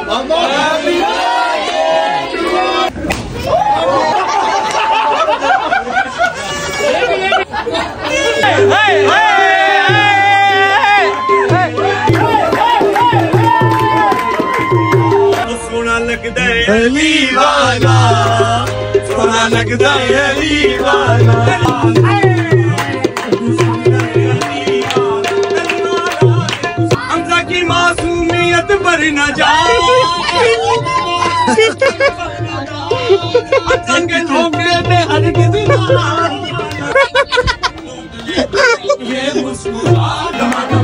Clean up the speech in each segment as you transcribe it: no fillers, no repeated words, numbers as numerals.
सोना लगदा है अली वाला, सोना लगदा है अली वाला, हमजा की मासूमियत पर न जाओ, के धोखे में हर किसी ये मुस्कुराहट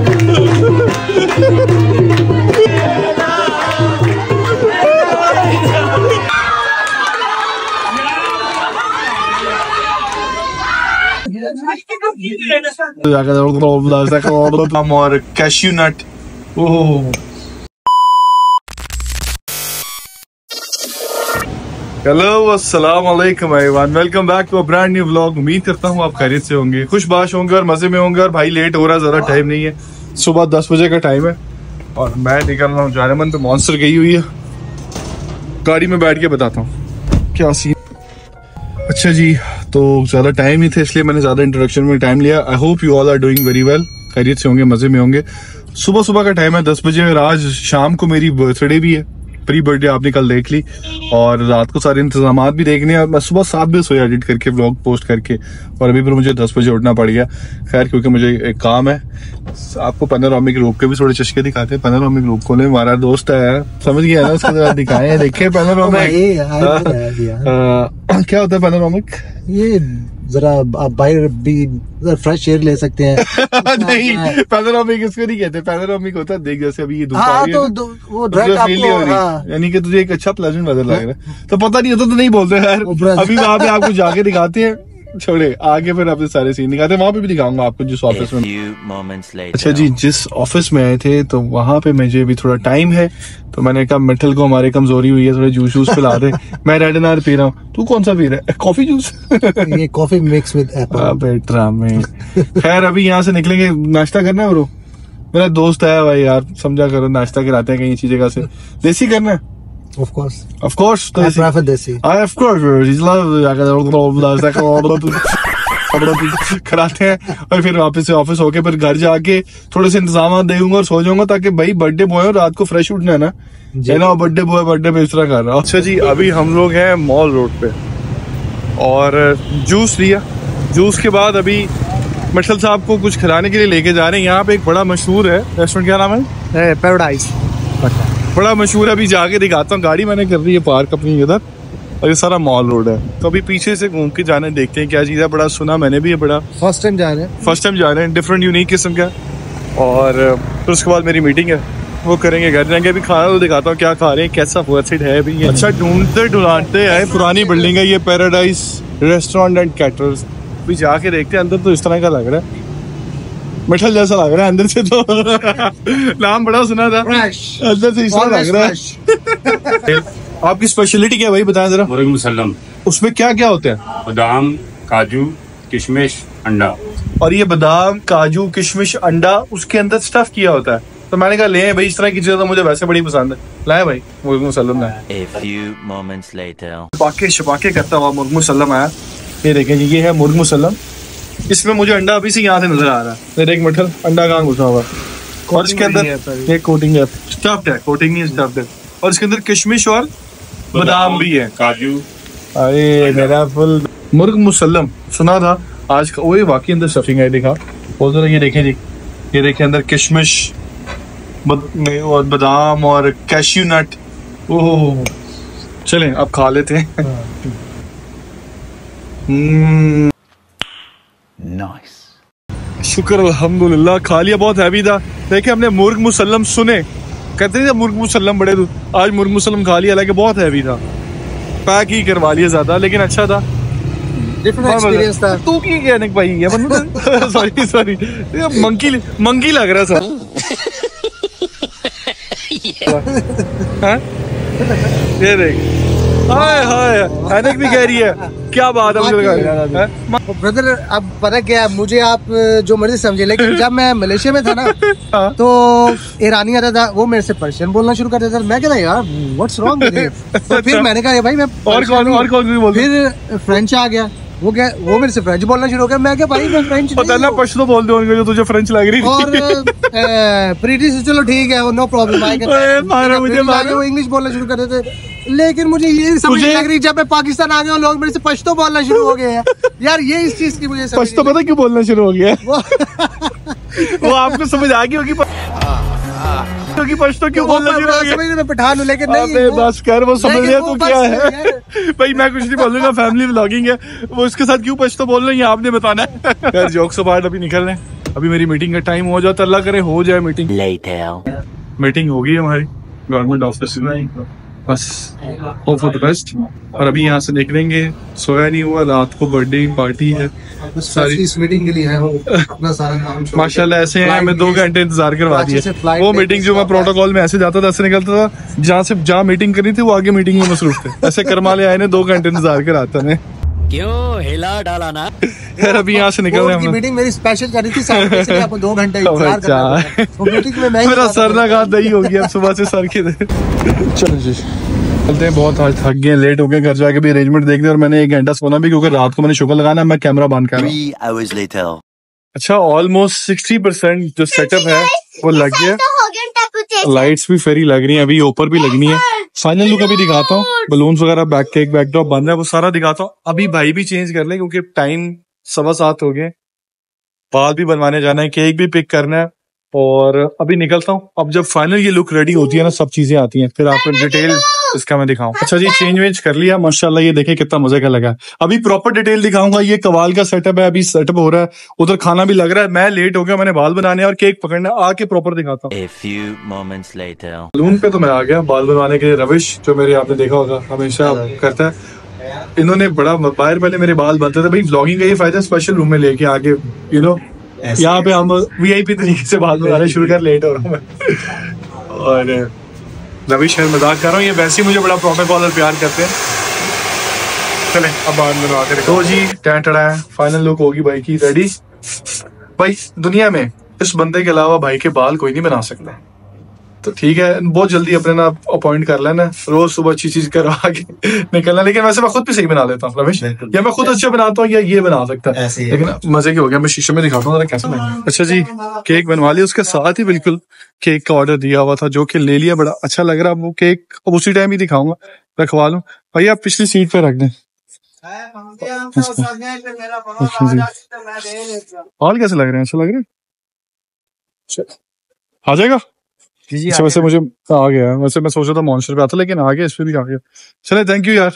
और कैश्यू नट। हेलो अस्सलाम वालेकुम everyone, welcome back to a brand new vlog. उम्मीद करता हूँ आप खैरियत से होंगे, खुशबाश होंगे और मजे में होंगे। और भाई लेट हो रहा है, ज़्यादा टाइम नहीं है, सुबह 10 बजे का टाइम है और मैं निकल रहा हूँ जाने मन पे। मॉन्स्टर गई हुई है, गाड़ी में बैठ के बताता हूँ क्या सीन। अच्छा जी, तो ज़्यादा टाइम नहीं था इसलिए मैंने ज़्यादा इंट्रोडक्शन में टाइम लिया। I hope you all are doing very well, खैरियत से होंगे, मजे में होंगे। सुबह सुबह का टाइम है 10 बजे और आज शाम को मेरी बर्थडे भी है। प्री बर्थडे आपने कल देख ली और रात को सारे इंतजाम भी देखने हैं। मैं सुबह 7 बजे सोया एडिट करके, व्लॉग पोस्ट करके, और अभी फिर मुझे 10 बजे उठना पड़ गया। खैर, क्योंकि मुझे एक काम है। आपको पैनोरामिक रूफ के भी थोड़े चश्के दिखाते हैं। पैनोरामिक रूफ को हमारा दोस्त है, समझ गया ना, उसके जरा दिखाए, देखे पैनोरामिक क्या होता है। पैनोरामिक ये जरा आप बाहर भी फ्रेश एयर ले सकते हैं। नहीं, पैनोरामिक इसको नहीं कहते। पैनोरामिक होता है देख, जैसे अभी ये वो यानी कि तुझे एक अच्छा प्लेजेंट वेदर लग रहा है, तो पता नहीं होता तो नहीं बोलते। यार अभी वहाँ पे आपको जाके दिखाते हैं, छोड़े आगे फिर आपसे सारे सीन दिखाते हैं। वहाँ पे भी दिखाऊंगा आपको जिस ऑफिस में। अच्छा जी, जिस ऑफिस में आए थे तो वहाँ पे मुझे अभी थोड़ा टाइम है, तो मैंने कहा मिठल को हमारे कमजोरी हुई है, थोड़े जूस जूस पिला दे। मैं रेड अनार पी रहा हूँ, तू कौन सा पी रहा है? Coffee juice. ये कॉफी मिक्स विद एप्पल। खैर, अभी यहाँ से निकलेंगे, नाश्ता करना है ब्रो। मेरा दोस्त है भाई, यार समझा करो, नाश्ता कराते हैं कहीं चीजें का से। देसी करना है? Of course. Of course. I prefer desi. Of course. कराते हैं और फिर वापस से ऑफिस होके फिर घर जाके थोड़े से इंतजाम देखूंगा और सो जाऊंगा, ताकि भाई बर्थडे बॉय रात को फ्रेश उठना है ना, बर्थडे बॉय बर्थडे में इस तरह कर रहा हूँ। अच्छा जी, अभी हम लोग हैं मॉल रोड पे और जूस लिया। जूस के बाद अभी मिठल साहब को कुछ खिलाने के लिए लेके जा रहे हैं। यहाँ पे एक बड़ा मशहूर है रेस्टोरेंट, क्या नाम है? पैराडाइज। बड़ा मशहूर है, अभी जाके दिखाता हूँ। गाड़ी मैंने कर दी है पार्क अपनी इधर और ये सारा मॉल रोड है, तो अभी पीछे से घूम के जाने देखते हैं क्या चीज़ है। बड़ा सुना मैंने भी है, बड़ा फर्स्ट टाइम जा रहे हैं, डिफरेंट यूनिक किस्म का। और फिर उसके बाद मेरी मीटिंग है, वो करेंगे, घर जाएंगे। अभी खाना तो दिखाता हूँ क्या खा रहे हैं, कैसा वर्थ है अभी। अच्छा, ढूंढते ढूंढते आए, पुरानी बिल्डिंग है ये, पैराडाइज रेस्टोरेंट एंड कैटरर्स। अभी जाके देखते हैं, अंदर तो इस तरह का लग रहा है, मिठल जैसा लग रहा है अंदर से। तो नाम बड़ा सुना था, अंदर से इस तरह लग रहा है। आपकी स्पेशलिटी क्या है भाई, बताएं जरा। मुर्ग मुसल्लम। उसमें क्या क्या होता है? बादाम, काजू, किशमिश, अंडा। और ये बादाम, काजू, किशमिश, अंडा उसके अंदर स्टफ किया होता है। तो मैंने कहा ले भाई, इस तरह की चीजें तो मुझे वैसे बड़ी पसंद है, लाए भाई मुर्ग मुसल्लम लाए। छपाके छपाके करता हुआ मुर्ग मुसल्लम आया। ये देखें जी, ये है मुर्ग मुसल्लम। इसमें मुझे अंडा अभी से यहाँ से नजर आ रहा है। मेरे एक मिठल अंडा कहाँ घुसा हुआ, और इसके अंदर ये कोटिंग है, स्टफ्ड है, कोटिंग नहीं स्टफ्ड है। और इसके अंदर किशमिश और बादाम भी है, काजू। अरे मेरा फुल मुर्ग मुसल्लम सुना था आज का, वही वाकई अंदर स्टफिंग है। देखा बहुत जरा, ये देखें जी, ये देखें अंदर किशमिश और बादाम और कैश्यू नट। ओह चलें अब खा लेते हैं। नाइस, शुक्र अल्हम्दुलिल्लाह, खा लिया। बहुत हैवी था। देखिए हमने मुर्ग मुसल्लम सुने, कहते थे मुर्ग मुसल्लम बड़े दूध, आज मुर्ग मुसल्लम खा लिया, हालांकि बहुत हैवी था, पैक ही करवा लिया ज्यादा, लेकिन अच्छा था, डिफरेंट एक्सपीरियंस था। तू की कहने भाई ये सॉरी मंकी लग रहा था। ये देख, हाय हाय, अनक भी कह रही है क्या बात है ब्रदर। अब पता क्या है, मुझे आप जो मर्जी समझे, लेकिन जब मैं मलेशिया में था ना तो ईरानी आता था, वो मेरे से पर्शियन बोलना शुरू कर देता था। मैं कहता यार व्हाट्स रॉन्ग विद यू। तो फिर मैंने कहा भाई मैं और कौन बोल, फिर फ्रेंच आ गया, वो मेरे से फ्रेंच बोलना शुरू हो गया। मैं क्या भाई मैं फ्रेंच पता ना पश्तो बोल दो जो तुझे फ्रेंच लग रही और प्रीति से चलो ठीक है, नो प्रॉब्लम आएगा। मुझे वो इंग्लिश बोलना शुरू कर देते, लेकिन मुझे ये समझ नहीं लग रही जब मैं पाकिस्तान आ गया और लोग मेरे से पश्तो बोलना शुरू हो गए हैं। यार ये इस चीज की मुझे पश्तो पता क्यों बोलना शुरू हो गया वो आपको समझ आ गई होगी क्योंकि पश्तो क्यों बोलना शुरू हो गया। मैं पठान हूँ लेकिन नहीं बस कर, वो समझ लिया तो क्या है भाई। मैं कुछ नहीं बोलूंगा, फैमिली व्लॉगिंग है, वो इसके साथ क्यों पश्तो बोल रहे हैं आपने बताना है। यार जोक्स अपार्ट, अभी निकल रहे हैं, अभी मेरी मीटिंग का टाइम हो जाता, अल्लाह करे हो जाए मीटिंग। मीटिंग होगी हमारी गवर्नमेंट ऑफिस में, बस होप फॉर द बेस्ट। और अभी यहाँ से निकलेंगे, सोया नहीं हुआ, रात को बर्थडे पार्टी है सारी इस मीटिंग के लिए है, अपना सारा काम माशाल्लाह ऐसे हैं। मैं 2 घंटे इंतजार करवा दिया। वो मीटिंग जो मैं प्रोटोकॉल में ऐसे जाता था ऐसे निकलता था, जहाँ मीटिंग करनी थी वो आगे मीटिंग में मसरूफ थे। ऐसे कर्मा ले आए ने 2 घंटे इंतजार कराता ने, क्यों हिला डाला ना यार। अभी यहाँ से निकल रहे हैं। मीटिंग मेरी स्पेशल कर रही थी, इसलिए आपको 2 घंटे इंतजार करना पड़ा। मीटिंग में मैं मेरा सर ना दही हो गया सुबह से सर के। चलो जी चलते हैं, बहुत आज थक गए, लेट हो गए, घर जाके भी अरेंजमेंट देखते। और मैंने 1 घंटा सोना भी क्योंकि रात को मैंने शुगर लगाना, मैं कैमरा बंद कर रहा हूँ। अच्छा ऑलमोस्ट 60% जो सेटअप है वो लग गया, लाइट्स भी फेरी लग रही है, अभी ऊपर भी लगनी है। फाइनल लुक अभी दिखाता हूँ, बलून्स वगैरह, बैक केक बैकड्रॉप बन रहा है, वो सारा दिखाता हूँ। अभी भाई भी चेंज कर ले क्योंकि टाइम 7:15 हो गए, बाल भी बनवाने जाना है, केक भी पिक करना है, और अभी निकलता हूँ। अब जब फाइनल ये लुक रेडी होती है ना, सब चीजें आती हैं, फिर आपको डिटेल इसका मैं दिखाऊं। अच्छा जी चेंज वेंज कर लिया माशाल्लाह, ये देखें कितना मजे का लगा। अभी प्रॉपर डिटेल दिखाऊंगा। ये कवाल का सेटअप है, अभी सेटअप हो रहा है, उधर खाना भी लग रहा है। मैं लेट हो गया, मैंने बाल बनाने और केक पकड़ना, आके प्रॉपर दिखाता हूँ। सलून पे तो मैं आ गया बाल बनवाने के लिए। रविश जो मेरे आपने देखा होगा हमेशा करता है, इन्होंने बड़ा बाहर पहले मेरे बाल बनते थे। भाई व्लॉगिंग का ये फायदा, स्पेशल रूम में लेके आगे यहाँ पे हम VIP तरीके से बाल बनाने शुरू कर, लेट हो रहा हूँ मैं। और रविश है, मजाक कर रहा हूँ, ये वैसे ही मुझे बड़ा प्रोटोकॉल और प्यार करते हैं। चले अब बाल बनवा के तो जी टैंटड़ा है, फाइनल लुक होगी भाई की रेडी। भाई दुनिया में इस बंदे के अलावा भाई के बाल कोई नहीं बना सकता, तो ठीक है बहुत जल्दी अपने ना अपॉइंट कर लेना, रोज सुबह अच्छी चीज करवा के निकलना। लेकिन वैसे मैं खुद भी सही बना लेता हूँ रमेश, या मैं खुद अच्छा बनाता हूँ या ये बना सकता है, लेकिन मजे की हो गया। मैं शीशे में दिखाता हूँ कैसा लगा। अच्छा जी केक बनवा लिया, उसके साथ ही बिल्कुल केक का ऑर्डर दिया हुआ था, जो कि ले लिया, बड़ा अच्छा लग रहा है। वो केक अब उसी टाइम ही दिखाऊंगा, रखवा लूँ। भाई आप पिछली सीट पे रख दें। और कैसे लग रहे हैं, अच्छा लग रहा है, आ जाएगा। अच्छा वैसे मुझे आ गया, वैसे मैं सोचा था मॉन्स्टर पे आता, लेकिन आ गया, इस पे भी आ गया। चले थैंक यू यार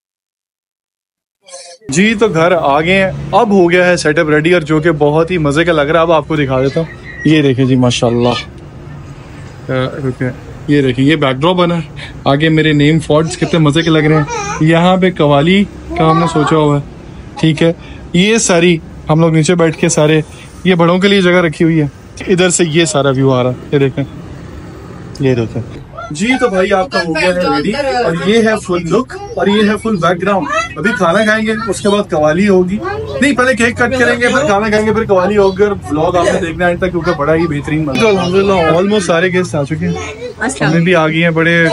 जी। तो घर आ गए हैं, अब हो गया है सेटअप रेडी, और जो कि बहुत ही मजे का लग रहा है। अब आपको दिखा देता हूँ, ये देखें जी माशाल्लाह, ये देखिए ये बैकड्रॉप बना है, आगे मेरे नेम फॉन्ट्स कितने मजे के लग रहे हैं। यहाँ पे कवाली का हमने सोचा हुआ है, ठीक है। ये सारी हम लोग नीचे बैठ के सारे, ये बड़ों के लिए जगह रखी हुई है। इधर से ये सारा व्यू आ रहा है, ये देखें, ये देखें जी। तो भाई आपका हो गया है रेडी, और ये है फुल लुक और ये है फुल बैकग्राउंड। अभी खाना खाएंगे, उसके बाद कवाली होगी, नहीं पहले केक कट करेंगे, फिर खाना खाएंगे, फिर कवाली होगी। और व्लॉग आपने देखना है तक क्योंकि बड़ा ही बेहतरीन बना। तो अल्हम्दुलिल्लाह ऑलमोस्ट सारे गेस्ट आ चुके हैं, हमें भी आ गई हैं बड़े।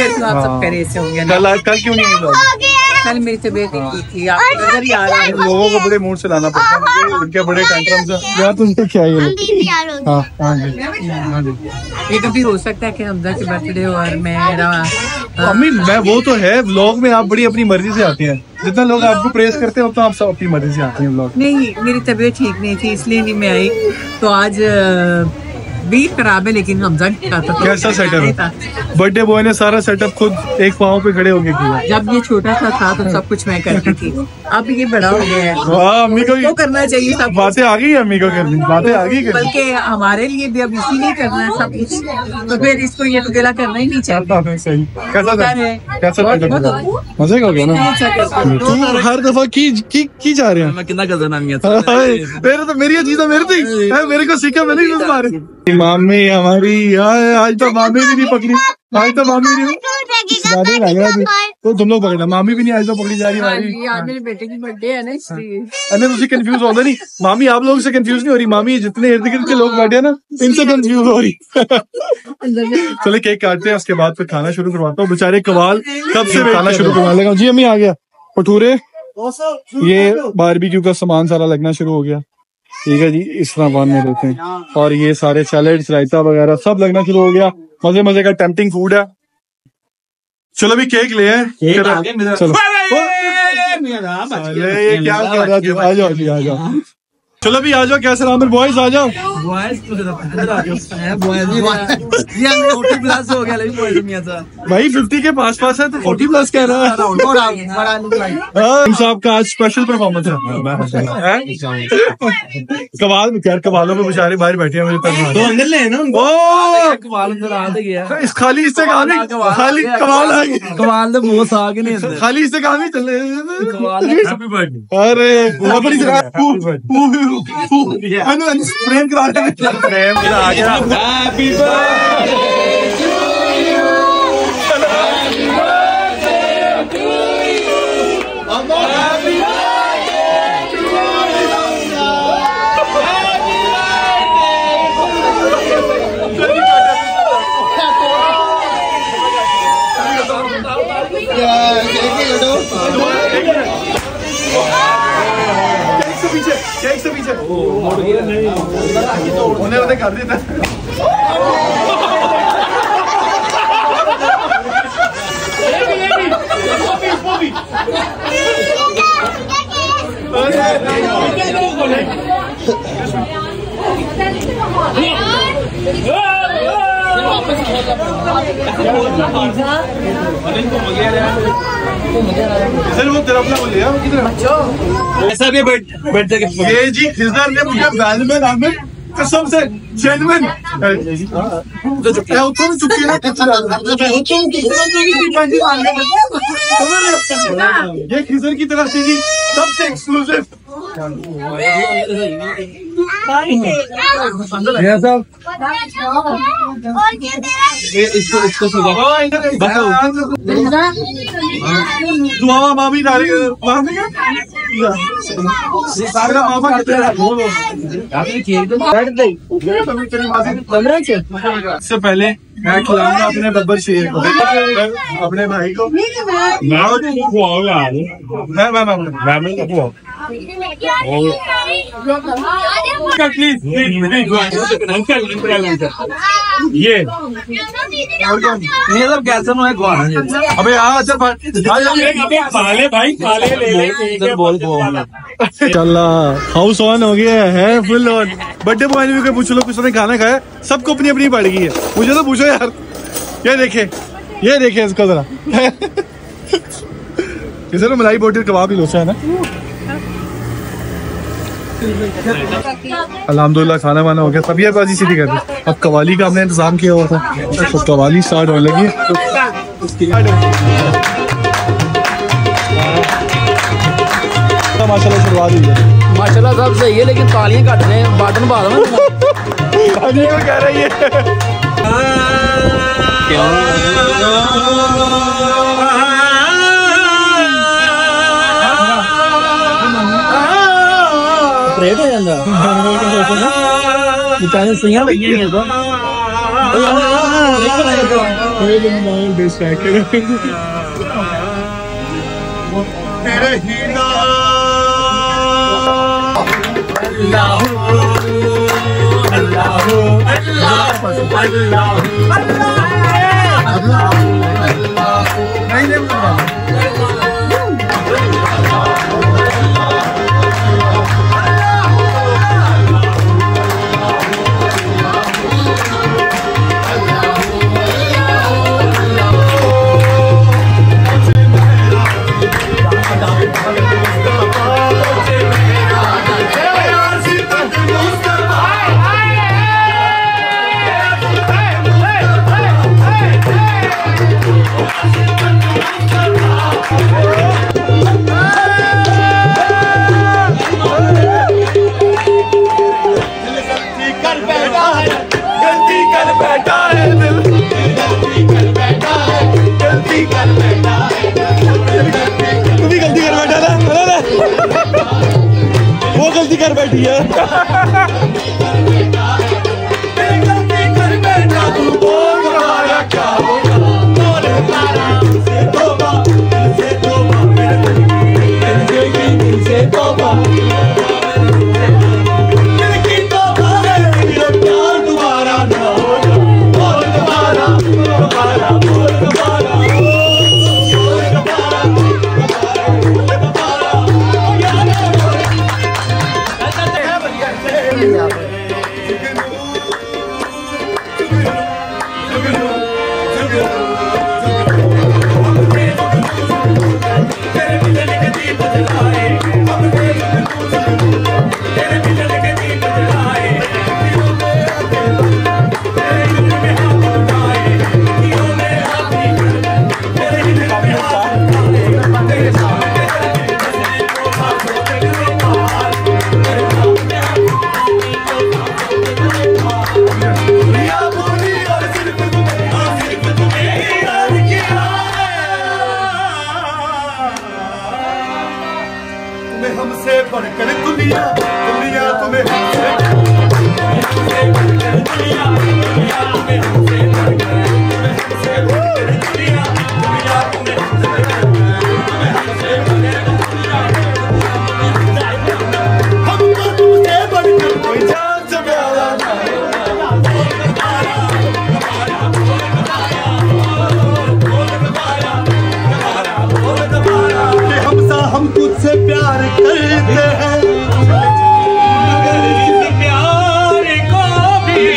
कल क्यों नहीं आई? कल मेरी तबीयत ठीक थी, आप नजर ही आ रहा है। लोगों को बड़े मूड से लाना पड़ता है, उनके बड़े टेंट्रम्स हैं यार। तुमसे क्या ये कभी हो सकता है कि हमजा की बर्थडे और मेरा अम्मी मैं वो तो है, व्लॉग में आप बड़ी अपनी मर्जी से आते हैं, जितना लोग आपको प्रेस करते हैं उतना आप सब अपनी मर्जी से आते हैं व्लॉग। नहीं मेरी तबीयत ठीक नहीं थी इसलिए नहीं मैं आई, तो आज भी खराब है, लेकिन हमजा कैसा सेटअप है? बर्थडे बॉय ने सारा सेटअप खुद एक पाँव पे खड़े होके किया। जब ये छोटा सा था तो सब कुछ मैं करती थी, अब ये बड़ा हो गया है। वाह अम्मी को करना चाहिए, सब बातें आ गई अम्मी को करनी, बातें आ गई, बल्कि हमारे लिए भी अब इसीलिए करना है सब कुछ, तो फिर इसको ये अकेला करना ही नहीं चाहिए। सही कैसा मजे का हो गया ना। तुम हर दफा की जा रहे हैं, मैं कितना कर देना मेरे तो मेरी चीज मेरे को सीखा, मैंने नहीं मारे। मामी हमारी आज तो मामी भी नहीं पकड़ी, आज तो मामी नहीं तो तुम लोग पकड़ना, मामी भी नहीं आज तो पकड़ी जा रही हमारी। आज मेरे बेटे की बर्थडे है ना इसलिए। अरे तुझे कंफ्यूज होता नहीं, मामी आप लोगों से कंफ्यूज नहीं हो रही, मामी जितने इर्द गिर्द के लोग बैठे हैं ना इनसे कंफ्यूज हो रही। चले केक काटते हैं, उसके बाद फिर खाना शुरू करवाता हूँ। बेचारे कवाल कब से खाना शुरू करवा लेगा। जी अम्मी आ गया, भटूरे, ये बारबेक्यू का सामान सारा लगना शुरू हो गया। ठीक है जी, इस तरह बांध में देते हैं। और ये सारे सैलेड, रायता वगैरह सब लगना शुरू हो गया। मजे मजे का टेम्पटिंग फूड है। चलो भी केक ले आए। चलो ये क्या कर रहा था, आ जाओ जी आ जाओ। चलो भी आ जाओ, कैसे रामर बॉयज आ जाओ। प्लस हो गया भाई 50 के पास है तो 40 प्लस कह रहा है। साहब का आज स्पेशल परफॉर्मेंस है। कवाल में यार, कवालों में बेचारे बाहर बैठे हैं, मुझे तो अंदर ले ना कवाल अंदर आ गया। इस खाली इससे कहा नहीं, खाली कवाल आ गया, कवाल तो बहुत आ गए नहीं, खाली इससे कहा नहीं चले। अरे प्रेम करा प्रेम आ गया। हैप्पी केक से पीछे उन्हें कर देता। सर वो तेरा अपना बोलिए ऐसा भी बैठ ये जी खिजर ने मुझे बैल में नाम कसम से जेन्युइन ये खिजर की तरफ से जी सबसे एक्सक्लूसिव। इसको दुआ मामी डाली इससे पहले मैं खिलाऊंगा अपने बब्बर शेर को, अपने भाई को। ये अबे पाले भाई पाले बोल चल हाउस ऑन हो गया है, फुल ऑन। बर्थडे बॉय भी पूछ लो, किसने खाना खाया, सबको अपनी अपनी पड़ गई है। मुझे तो पूछो यार, ये देखे इसको जरा। किसी ने मलाई बोटी कबाब ही लोचा है ना। अल्हम्दुलिल्लाह खाना वाना हो गया, सब ये बाजी सीधी कर दी। अब कवाली का हमने इंतजाम किया हुआ था, तो कवाली स्टार्ट होने लगी। माशाल्लाह शुरुआत हुई है, माशाल्लाह सब सही है, लेकिन तालियां कट रहे हैं, बटन पा दो। कह रही है प्रेट हो जाता सुइयां लगी हैं गलती कर बैठा है दिल, गलती कर बैठा है, गलती कर बैठा है। कर बैठी है। हमसे बढ़कर दुनिया दुनिया तुम्हें हम तुझसे प्यार करते हैं मगर इस प्यार को भी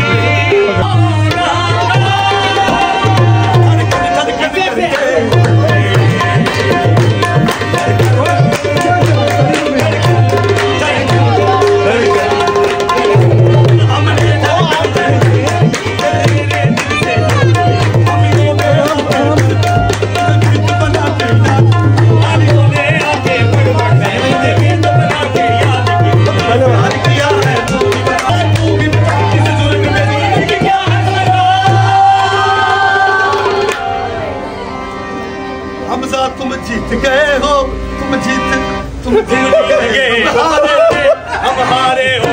तुम जीत गए हो, तुम जीत गए, हम हारे हो,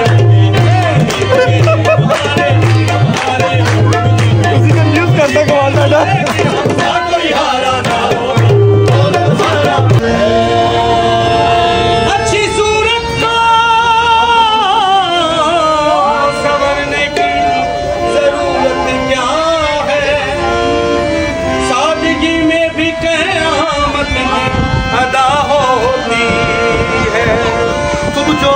न्यूज करने को वाला कोई हारा ना हो। अच्छी सूरत को संवरने की जरूरत क्या है, सादगी में भी अदा होती है, तुम जो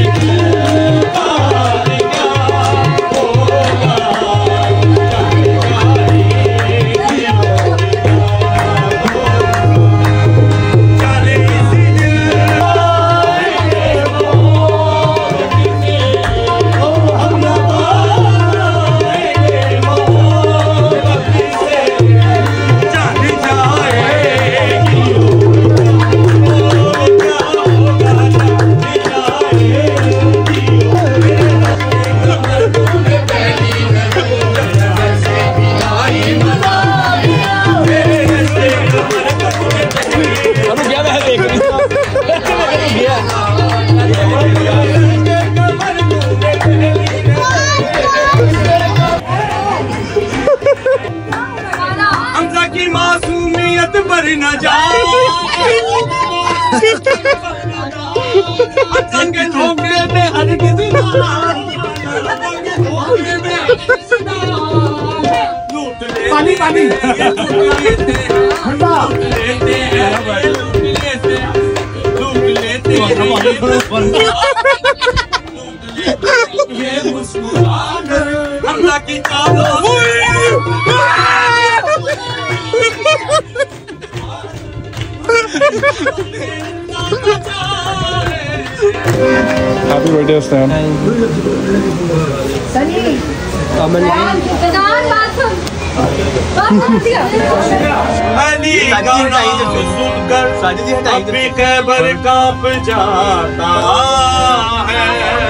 मासूमियत पर न जाओ, के धोखे में हरगिज़ पानी पानी लूट लेते ये मुस्कुराकर अल्लाह की Happy birthday, Stan. अली गाना सुनकर अभी खैबर कांप जाता है,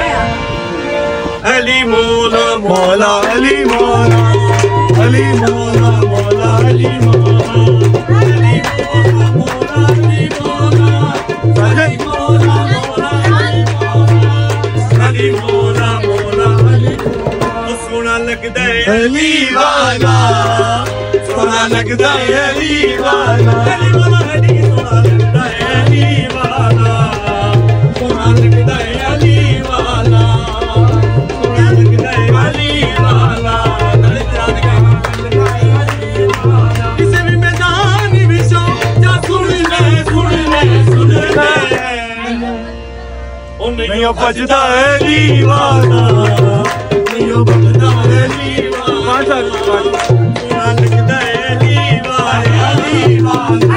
अली मौला मौला अली मौला अली मौला मौला अली मौला अली मौला मौला अली मौला अली मौला मौला नहीं बजदा है दीवाना, नहीं बजदा है दीवाना, लगदा है दीवाना, दीवाना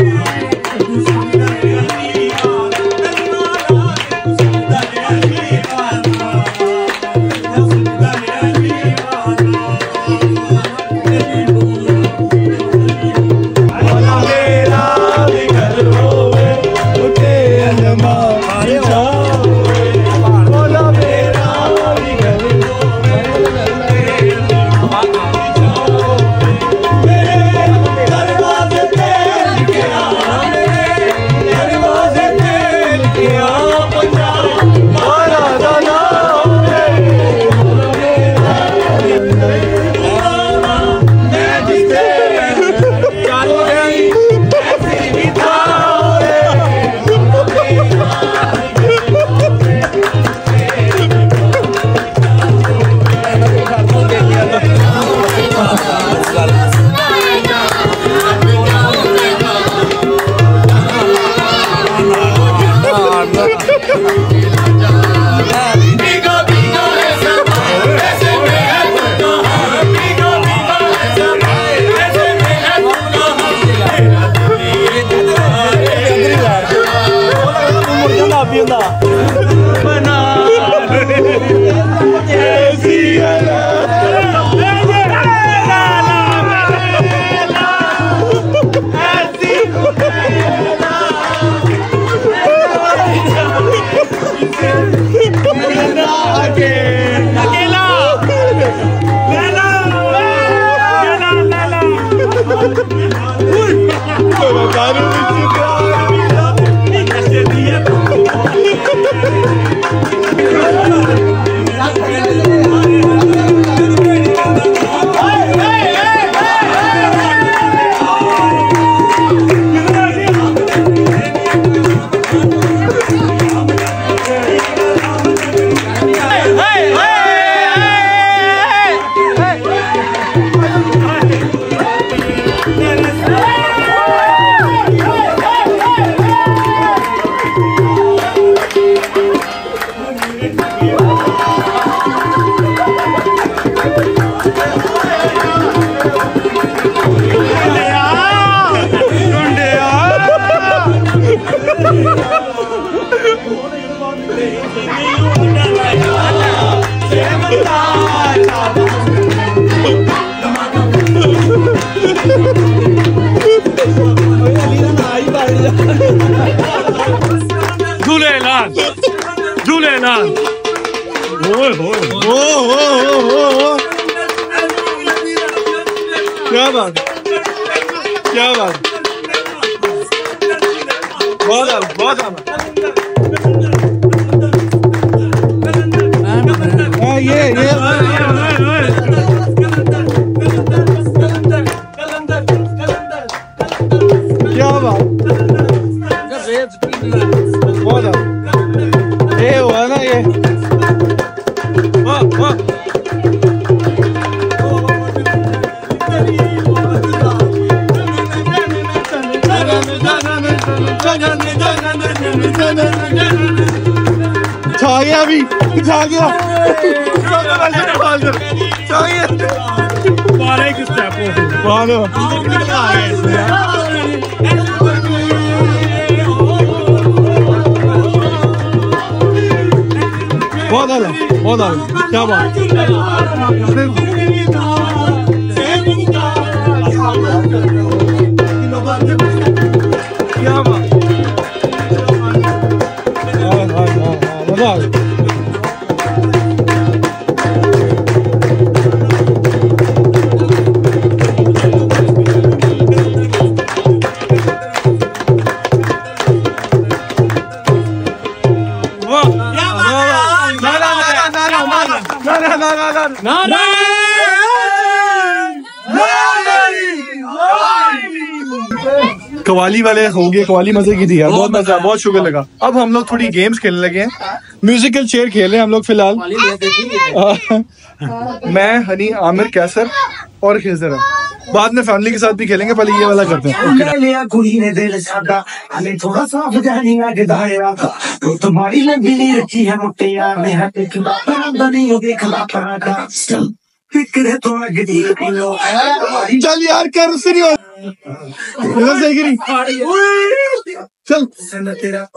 झूलेलाल झूलेलाल क्या बात क्या बात बहुत क्या बात ये हुआ ना ये छा गया अभी छा गया बारह किस बहुत क्या बात क्या बात मजा आ गया कवाली वाले हो गए, कवाली मजे की थी यार, बहुत मजा, बहुत शुक्र लगा। अब हम लोग थोड़ी गेम्स खेलने लगे हैं, म्यूजिकल चेयर खेल रहे हैं हम लोग फिलहाल। मैं, हनी, आमिर, कैसर और खिजर है। बाद में फैमिली के साथ भी खेलेंगे, पहले ये वाला करते हैं। तुम्हारी लगी रखी है मुट्टिया में चल यार कर, उससे नहीं सही नहीं। चल तेरा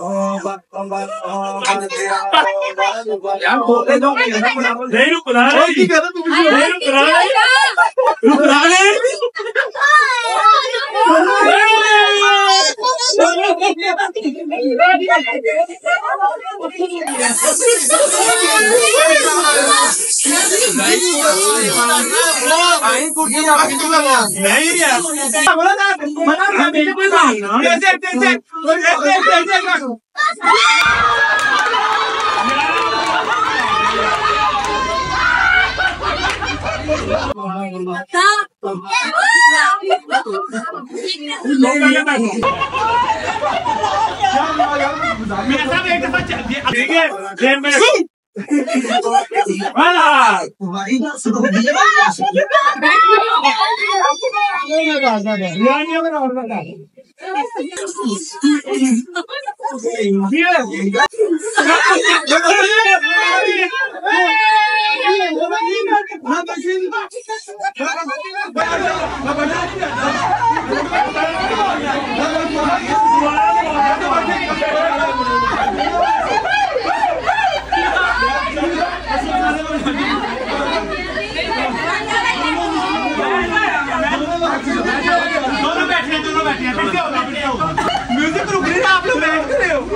म्यूजिक रुक रही है, आप लोग बैठ रहे हो।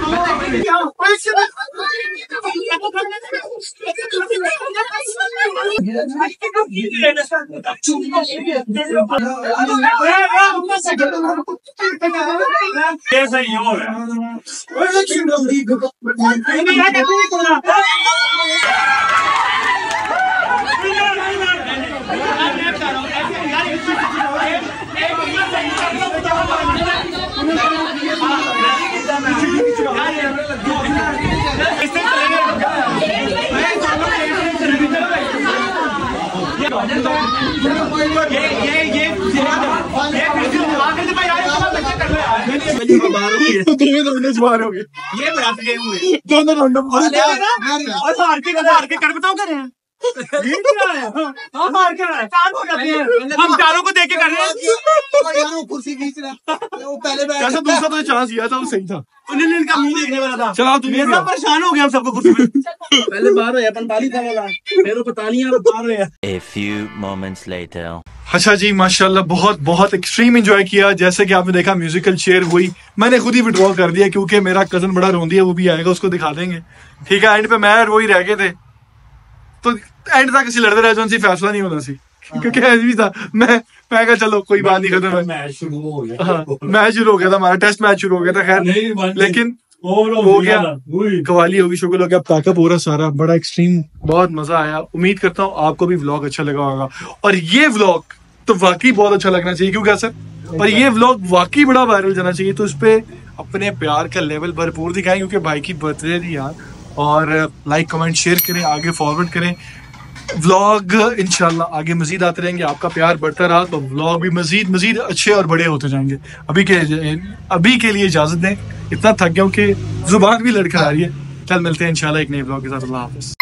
हम चारों को देख के कर रहे हैं। कुर्सी खींच रहा पहले कैसा दूसरा तो चांस दिया था, वो सही था। इनका मुंह देखने वाला था। चलो तुम परेशान हो गया हम सबको कुर्सी में। पहले बाहर है 45 का वाला, फिर 45 बाहर है। A few moments later. अच्छा जी, माशाल्लाह बहुत बहुत एक्सट्रीम एंजॉय किया। जैसे कि आपने देखा म्यूजिकल चेयर हुई, मैंने खुद ही विड्रॉ कर दिया क्योंकि मेरा कजन बड़ा रोंदी है, वो भी आएगा, उसको दिखा देंगे। ठीक है, एंड पे मैं और वो ही रह गए थे, तो एंड तक किसी लड़ते रहे जो फैसला नहीं होना सी, क्योंकि ऐसे भी था। मैं कहा चलो कोई बात नहीं, खत्म है। मैच शुरू हो गया था, हमारा टेस्ट मैच शुरू हो गया था। खैर लेकिन हो गया, कवाली होगी, शुक्र हो गया, पैकअप हो रहा सारा, बड़ा एक्सट्रीम, बहुत मजा आया। उम्मीद करता हूँ आपको भी व्लॉग अच्छा लगा होगा, और ये व्लॉग तो वाकई बहुत अच्छा लगना चाहिए, क्योंकि सर, और ये व्लॉग वाकई बड़ा वायरल जाना चाहिए। तो इस पे अपने प्यार का लेवल भरपूर दिखाएं, क्योंकि भाई की बर्थडे थी यार। और लाइक कमेंट शेयर करें, आगे फॉरवर्ड करें। व्लॉग इंशाल्लाह आगे मजीद आते रहेंगे, आपका प्यार बढ़ता रहा तो व्लॉग भी मजीद अच्छे और बड़े होते जाएंगे। अभी के लिए इजाजत दें, इतना थक गया हूं कि जुबान भी लड़खड़ा रही है। कल मिलते हैं इंशाल्लाह एक नए व्लॉग के साथ। अल्लाह हाफिज़।